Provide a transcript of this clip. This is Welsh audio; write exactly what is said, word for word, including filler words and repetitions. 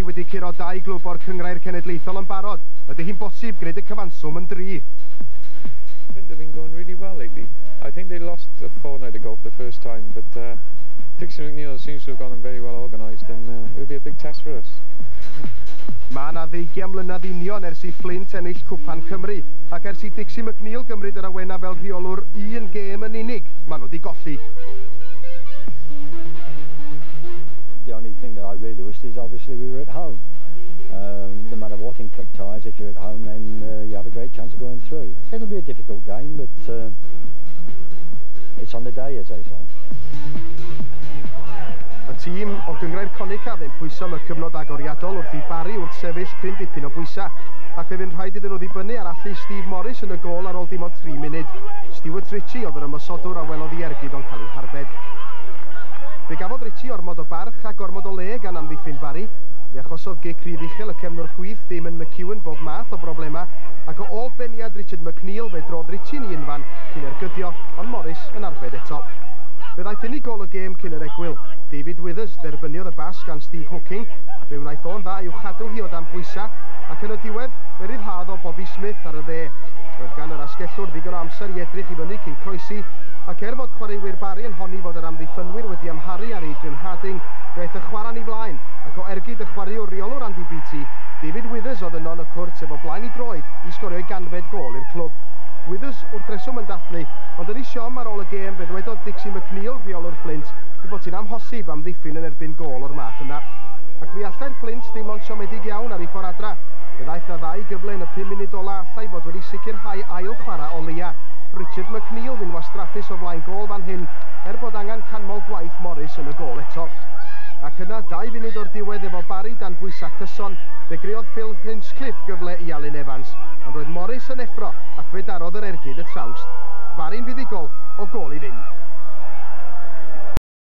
wedi curo dau glwb o'r cyngrair cenedlaethol yn barod. Ydy hi'n bosib gwneud y cyfanswm yn dri. Flint have been going really well lately. I think they lost a fortnight ago for the first time, but uh, Dixie McNeil seems to have gone very well organised, and uh, it will be a big test for us. Mae yna ddeugain mlynedd union ers i Flint ennill Cwpan Cymru, ac ers i Dixie McNeil gymryd yr awena fel rheolwr un gêm yn unig, maen nhw wedi golli. The only thing that I really wished is obviously we were at home. Um, no matter what in cup ties, if you're at home then uh, you have a great chance of going through. It'll be a difficult game, but uh, it's on the day, as they say. Y tîm o gyngrair Conicaf yn pwyso am y cyfnod agoriadol wrth i Barry wrth sefyll cryn dipyn o bwysa, ac fe fy'n rhaid iddyn nhw ddibynnu ar allu Steve Morris yn y gôl ar ôl dim ond tri munud. Stuart Ritchie oedd yr ymysodwr a welodd i ergyd o'n cael ei harbed. Fe gafodd Ritchie ormod o barch ac ormod o le gan amddiffyn Barry. Fe achosodd gic rydd uchel y cefnwr chwith Damon McEwen bob math o broblema, ac o ôl beniad Richard McNeil fe drodd Ritchie'n i unfan cyn ergydio, ond Morris yn arbed eto. Fe ddaeth unig gol y gêm cyn yr egwyl. David Withers dderbyniodd y bas gan Steve Hooking. Fe wnaeth o'n dda i'w chadw hi o dan bwysa, ac yn y diwedd fe ryddhad o Bobby Smith ar y dde. Roedd gan yr asgellwr ddigon o amser i edrych i fyny cyn croesi, ac er fod chwaraewyr Barry yn honni fod yr amddiffynwyr wedi amharu ar Adrian Harding, fe aeth y chwarae'n i blaen, ac o ergyd y chwaraewr reolwr Andy Beattie, David Withers oedd yno yn y cwrt efo blaen i droed i sgorio ganfed gol i'r clwb. Withers wrth reswm yn dathlu, ond yn ei siom ar ôl y gêm fe ddwedodd Dixie McNeil, rheolwr Flint, i bod hi'n amhosib am ddiffyn yn erbyn gol o'r math yna. Ac fi allai'r Flint ddim ond siomedig iawn ar ei ffordd adra. Fe ddaeth na ddau gyfle yn y pum munud ola allai fod wedi sicrhau ail chwarae o leia. Richard McNeil fy'n wastraffus o flaen gol fan hyn, er bod angen canmol gwaith Morris yn y gol eto. Ac yna dau funud o'r diwedd efo Barry dan bwysa cyson, fe griodd Phil Hinchcliffe gyfle i Alun Evans, ond roedd Morris yn effro ac fe darodd yr ergyd y trawst. Barry'n fuddigol o gol i ddim.